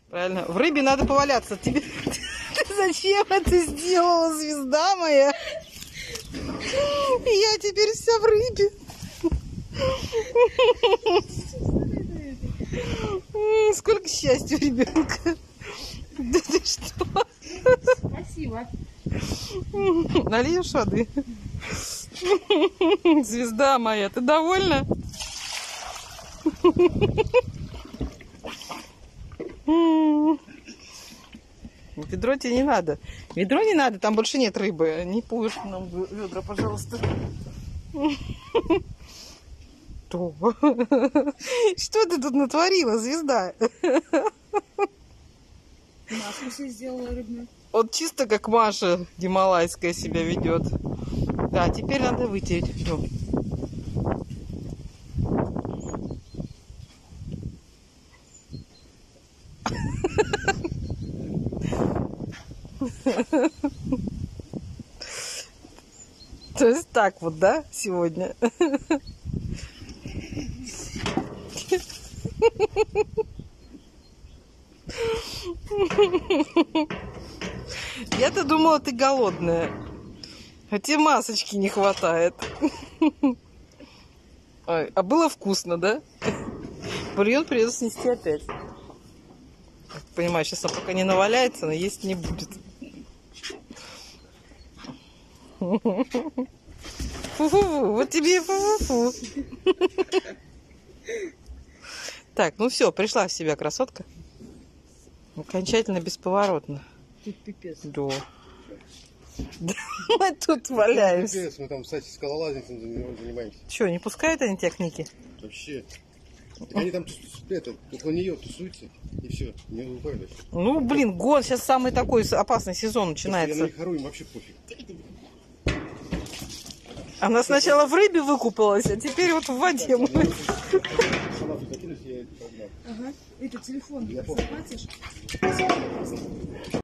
Правильно. В рыбе надо поваляться. Тебе... Ты зачем это сделала, звезда моя? Я теперь вся в рыбе. Сколько счастья у ребенка. Да ты что? Спасибо. Нальешь воды? Звезда моя, ты довольна? Ведро тебе не надо. Ведро не надо, там больше нет рыбы. Не пуешь нам ведра, пожалуйста. Что? Что ты тут натворила, звезда? Маску себе сделала рыбную. Вот чисто как Маша гималайская себя ведет. Да, теперь надо вытереть все. То есть так вот, да, сегодня? Я-то думала, ты голодная. Хотя масочки не хватает. Ой, а было вкусно, да? Бульон придется снести опять. Понимаю, сейчас он пока не наваляется, но есть не будет. Фу-фу-фу, вот тебе и фу-фу-фу. Так, ну все, пришла в себя красотка. Окончательно бесповоротно. Тут пипец. Да. Мы тут валяемся. Пипец, мы там, кстати, скалолазницем занимаемся. Че, не пускают они тебя к Нике? Вообще. Так они там около нее тусуются, и все, не выходят. Ну, блин, год, сейчас самый такой опасный сезон Я начинается. на них ору, им вообще пофиг. Она сначала в рыбе выкупалась, а теперь вот в воде. Ага. Это телефон Я захватишь?